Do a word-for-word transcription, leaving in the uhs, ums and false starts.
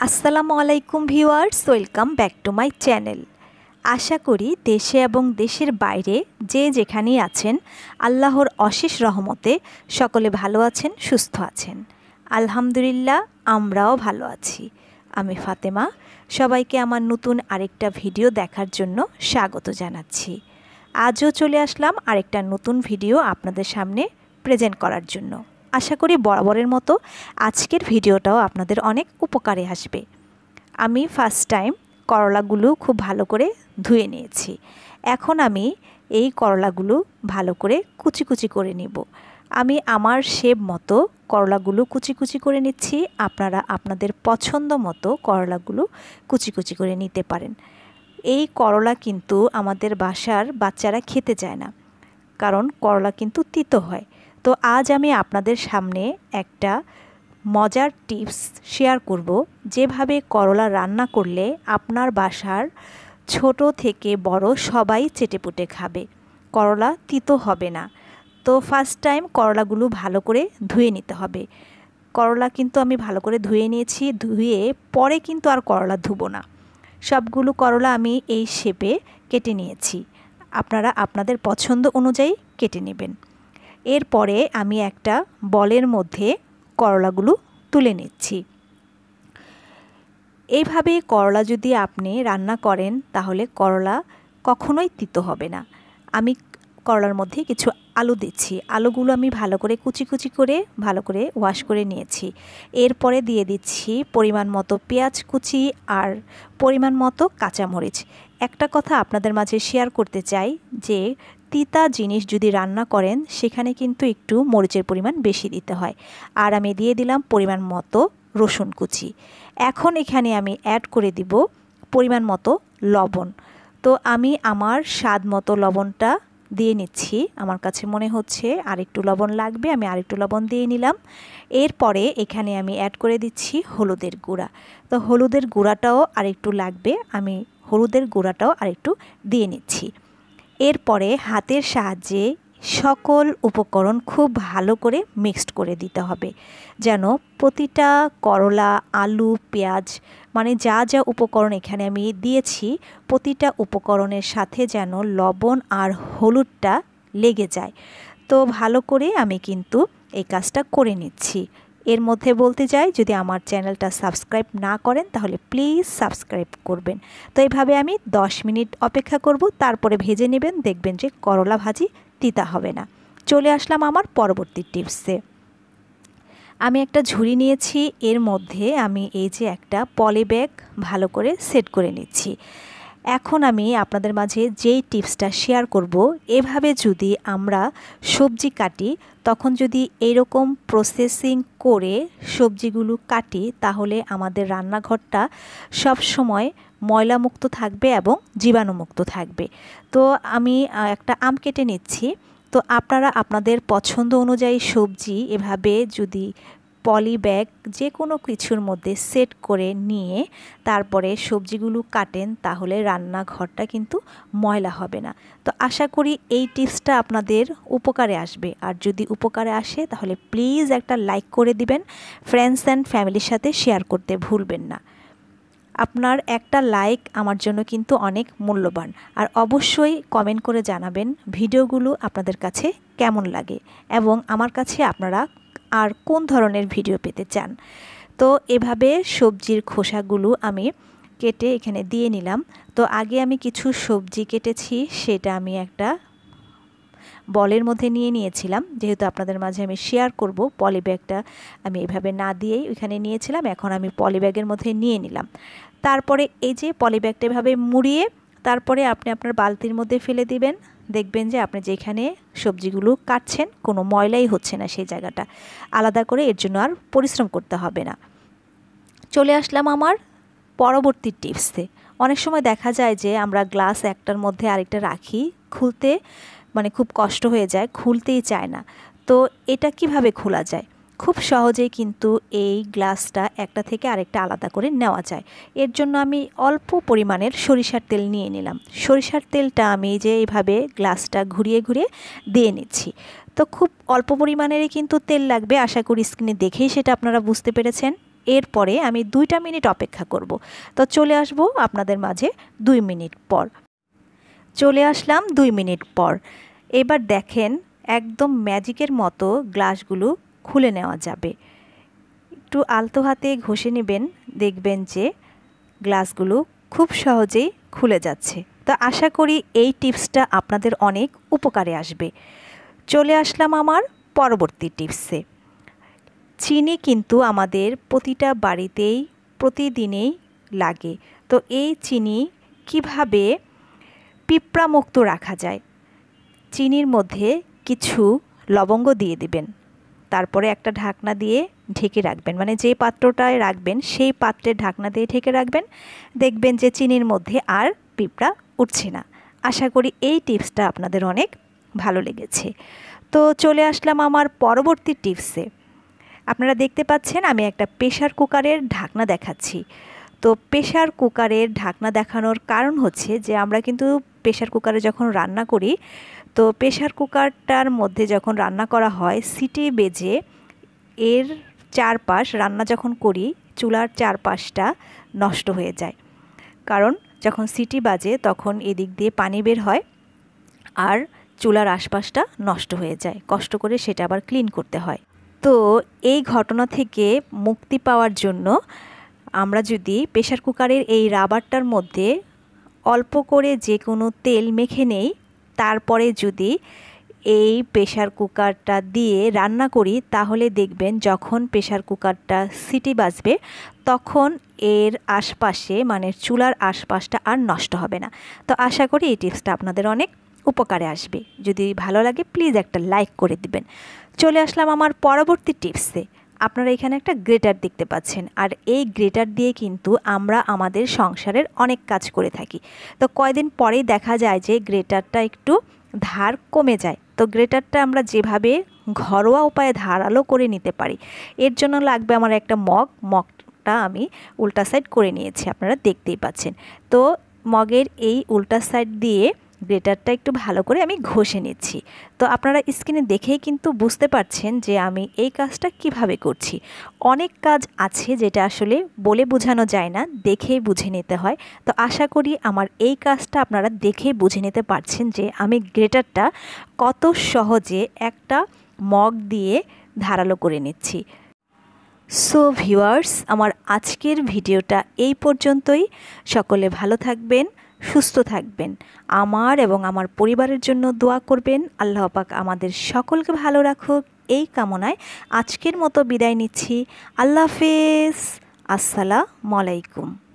আসসালামু আলাইকুম viewers, welcome back to my channel. আশা করি দেশে এবং দেশের বাইরে যে যেখানেই আছেন আল্লাহর অশেষ রহমতে সকলে ভালো আছেন, সুস্থ আছেন। আলহামদুলিল্লাহ, আমরাও ভালো আছি। আমি ফাতেমা, সবাইকে আমার নতুন আরেকটা ভিডিও দেখার জন্য স্বাগত জানাচ্ছি। আজও চলে আসলাম আরেকটা নতুন ভিডিও আপনাদের সামনে প্রেজেন্ট করার জন্য। আশা করি বরাবরের মতো আজকের ভিডিওটাও আপনাদের অনেক উপকারে আসবে। আমি ফার্স্ট টাইম করলাগুলো খুব ভালো করে ধুয়ে নিয়েছি। এখন আমি এই করলাগুলো ভালো করে কুচি কুচি করে নিব। আমি আমার শেপ মতো করলাগুলো কুচি কুচি করে নিচ্ছি। আপনারা আপনাদের পছন্দ মতো করলাগুলো কুচি কুচি করে নিতে পারেন। এই করলা কিন্তু আমাদের বাসার বাচ্চারা খেতে চায় না, কারণ করলা কিন্তু তিতো হয়। তো আজ আমি আপনাদের সামনে একটা মজার টিপস শেয়ার করব, যেভাবে করলা রান্না করলে আপনার বাসার ছোট থেকে বড় সবাই চেটেপুটে খাবে, করলা তিতো হবে না। তো ফার্স্ট টাইম করলাগুলো ভালো করে ধুয়ে নিতে হবে। করলা কিন্তু আমি ভালো করে ধুয়ে নিয়েছি। ধুয়ে পরে কিন্তু আর করলা ধুবো না। সবগুলো করলা আমি এই শেপে কেটে নিয়েছি। আপনারা আপনাদের পছন্দ অনুযায়ী কেটে নেবেন। এরপরে আমি একটা বলের মধ্যে করলাগুলো তুলে নিচ্ছি। এইভাবে করলা যদি আপনি রান্না করেন তাহলে করলা কখনোই তিতো হবে না। আমি করলার মধ্যে কিছু আলু দিচ্ছি। আলুগুলো আমি ভালো করে কুচি কুচি করে ভালো করে ওয়াশ করে নিয়েছি। এরপরে দিয়ে দিচ্ছি পরিমাণ মতো পেঁয়াজ কুচি আর পরিমাণ মতো কাঁচামরিচ। একটা কথা আপনাদের মাঝে শেয়ার করতে চাই যে তিতা জিনিস যদি রান্না করেন সেখানে কিন্তু একটু মরিচের পরিমাণ বেশি দিতে হয়। আর আমি দিয়ে দিলাম পরিমাণ মতো রসুন কুচি। এখন এখানে আমি অ্যাড করে দিব পরিমাণ মতো লবণ। তো আমি আমার স্বাদ মতো লবণটা দিয়ে নিচ্ছি। আমার কাছে মনে হচ্ছে আরেকটু লবণ লাগবে, আমি আরেকটু লবণ দিয়ে নিলাম। এরপরে এখানে আমি অ্যাড করে দিচ্ছি হলুদের গুঁড়া। তো হলুদের গুঁড়াটাও আরেকটু লাগবে, আমি হলুদের গুঁড়াটাও আরেকটু দিয়ে নিচ্ছি। এরপরে হাতের সাহায্যে সকল উপকরণ খুব ভালো করে মিক্সড করে দিতে হবে, যেন প্রতিটা করলা, আলু, পেঁয়াজ মানে যা যা উপকরণ এখানে আমি দিয়েছি প্রতিটা উপকরণের সাথে যেন লবণ আর হলুদটা লেগে যায়। তো ভালো করে আমি কিন্তু এই কাজটা করে নিচ্ছি। এর মধ্যে বলতে চাই, যদি আমার চ্যানেলটা সাবস্ক্রাইব না করেন তাহলে প্লিজ সাবস্ক্রাইব করবেন। তো এইভাবে আমি দশ মিনিট অপেক্ষা করব, তারপরে ভেজে নেবেন, দেখবেন যে করলা ভাজি তিতা হবে না। চলে আসলাম আমার পরবর্তী টিপসে। আমি একটা ঝুড়ি নিয়েছি, এর মধ্যে আমি এই যে একটা পলি ব্যাগ ভালো করে সেট করে নিচ্ছি। এখন আমি আপনাদের মাঝে যেই টিপসটা শেয়ার করব, এভাবে যদি আমরা সবজি কাটি তখন যদি এরকম প্রসেসিং করে সবজিগুলো কাটি তাহলে আমাদের রান্নাঘরটা সব সময় ময়লামুক্ত থাকবে এবং জীবাণুমুক্ত থাকবে। তো আমি একটা আম কেটে নিচ্ছি। তো আপনারা আপনাদের পছন্দ অনুযায়ী সবজি এভাবে যদি পলি ব্যাগ যে কোনো কিছুর মধ্যে সেট করে নিয়ে তারপরে সবজিগুলো কাটেন তাহলে রান্নাঘরটা কিন্তু ময়লা হবে না। তো আশা করি এই টিপসটা আপনাদের উপকারে আসবে। আর যদি উপকারে আসে তাহলে প্লিজ একটা লাইক করে দিবেন, ফ্রেন্ডস অ্যান্ড ফ্যামিলির সাথে শেয়ার করতে ভুলবেন না। আপনার একটা লাইক আমার জন্য কিন্তু অনেক মূল্যবান। আর অবশ্যই কমেন্ট করে জানাবেন ভিডিওগুলো আপনাদের কাছে কেমন লাগে এবং আমার কাছে আপনারা আর কোন ধরনের ভিডিও পেতে চান। তো এভাবে সবজির খোসাগুলো আমি কেটে এখানে দিয়ে নিলাম। তো আগে আমি কিছু সবজি কেটেছি, সেটা আমি একটা বলের মধ্যে নিয়ে নিয়েছিলাম। যেহেতু আপনাদের মাঝে আমি শেয়ার করব, পলি ব্যাগটা আমি এভাবে না দিয়েই ওইখানে নিয়েছিলাম। এখন আমি পলি ব্যাগের মধ্যে নিয়ে নিলাম। তারপরে এই যে পলি ব্যাগটা এভাবে মুড়িয়ে তারপরে আপনি আপনার বালতির মধ্যে ফেলে দিবেন। দেখবেন যে আপনি যেখানে সবজিগুলো কাটছেন কোনো ময়লাই হচ্ছে না, সেই জায়গাটা আলাদা করে, এর জন্য আর পরিশ্রম করতে হবে না। চলে আসলাম আমার পরবর্তী টিপসে। অনেক সময় দেখা যায় যে আমরা গ্লাস একটার মধ্যে আরেকটা রাখি, খুলতে মানে খুব কষ্ট হয়ে যায়, খুলতেই চায় না। তো এটা কিভাবে খোলা যায়? খুব সহজেই কিন্তু এই গ্লাসটা একটা থেকে আরেকটা আলাদা করে নেওয়া যায়। এর জন্য আমি অল্প পরিমাণের সরিষার তেল নিয়ে নিলাম। সরিষার তেলটা আমি যে এইভাবে গ্লাসটা ঘুরিয়ে ঘুরিয়ে দিয়ে নিচ্ছি। তো খুব অল্প পরিমাণেরই কিন্তু তেল লাগবে, আশা করি স্ক্রিনে দেখেই সেটা আপনারা বুঝতে পেরেছেন। এরপরে আমি দুইটা মিনিট অপেক্ষা করব। তো চলে আসব আপনাদের মাঝে দুই মিনিট পর। চলে আসলাম দুই মিনিট পর। এবার দেখেন একদম ম্যাজিকের মতো গ্লাসগুলো খুলে নেওয়া যাবে। একটু আলতো হাতে ঘষে নেবেন, দেখবেন যে গ্লাসগুলো খুব সহজেই খুলে যাচ্ছে। তো আশা করি এই টিপসটা আপনাদের অনেক উপকারে আসবে। চলে আসলাম আমার পরবর্তী টিপসে। চিনি কিন্তু আমাদের প্রতিটা বাড়িতেই প্রতিদিনেই লাগে। তো এই চিনি কিভাবে পিঁপড়ামুক্ত রাখা যায়? চিনির মধ্যে কিছু লবঙ্গ দিয়ে দিবেন, তারপরে একটা ঢাকনা দিয়ে ঢেকে রাখবেন, মানে যে পাত্রটায় রাখবেন সেই পাত্রের ঢাকনা দিয়ে ঢেকে রাখবেন। দেখবেন যে চিনির মধ্যে আর পিঁপড়া উঠছে না। আশা করি এই টিপসটা আপনাদের অনেক ভালো লেগেছে। তো চলে আসলাম আমার পরবর্তী টিপসে। আপনারা দেখতে পাচ্ছেন আমি একটা প্রেসার কুকারের ঢাকনা দেখাচ্ছি। তো প্রেসার কুকারের ঢাকনা দেখানোর কারণ হচ্ছে যে আমরা কিন্তু প্রেসার কুকারে যখন রান্না করি, তো প্রেসার কুকারটার মধ্যে যখন রান্না করা হয় সিটি বেজে এর চারপাশ, রান্না যখন করি চুলার চারপাশটা নষ্ট হয়ে যায়। কারণ যখন সিটি বাজে তখন এদিক দিয়ে পানি বের হয় আর চুলার আশপাশটা নষ্ট হয়ে যায়, কষ্ট করে সেটা আবার ক্লিন করতে হয়। তো এই ঘটনা থেকে মুক্তি পাওয়ার জন্য আমরা যদি প্রেসার কুকারের এই রাবারটার মধ্যে অল্প করে যে কোনো তেল মেখে নেই, তারপরে যদি এই প্রেসার কুকারটা দিয়ে রান্না করি, তাহলে দেখবেন যখন প্রেসার কুকারটা সিটি বাজবে তখন এর আশপাশে মানে চুলার আশপাশটা আর নষ্ট হবে না। তো আশা করি এই টিপসটা আপনাদের অনেক উপকারে আসবে। যদি ভালো লাগে প্লিজ একটা লাইক করে দিবেন। চলে আসলাম আমার পরবর্তী টিপসে। আপনারা এখানে একটা গ্রেটার দেখতে পাচ্ছেন, আর এই গ্রেটার দিয়ে কিন্তু আমরা আমাদের সংসারের অনেক কাজ করে থাকি। তো কয়দিন পরেই দেখা যায় যে গ্রেটারটা একটু ধার কমে যায়। তো গ্রেটারটা আমরা যেভাবে ঘরোয়া উপায়ে ধারালো করে নিতে পারি, এর জন্য লাগবে আমার একটা মগ। মগটা আমি উল্টা সাইড করে নিয়েছি, আপনারা দেখতেই পাচ্ছেন। তো মগের এই উল্টা সাইড দিয়ে গ্রেটারটা একটু ভালো করে আমি ঘষে নিচ্ছি। তো আপনারা স্ক্রিনে দেখেই কিন্তু বুঝতে পারছেন যে আমি এই কাজটা কিভাবে করছি। অনেক কাজ আছে যেটা আসলে বলে বোঝানো যায় না, দেখেই বুঝে নিতে হয়। তো আশা করি আমার এই কাজটা আপনারা দেখেই বুঝে নিতে পারছেন যে আমি গ্রেটারটা কত সহজে একটা মগ দিয়ে ধারালো করে নিচ্ছি। সো ভিউয়ার্স, আমার আজকের ভিডিওটা এই পর্যন্তই। সকলে ভালো থাকবেন, সুস্থ থাকবেন, আমার এবং আমার পরিবারের জন্য দোয়া করবেন। আল্লাহ পাক আমাদের সকলকে ভালো রাখুক এই কামনায় আজকের মতো বিদায় নিচ্ছি। আল্লাহ হাফেজ, আসসালামু আলাইকুম।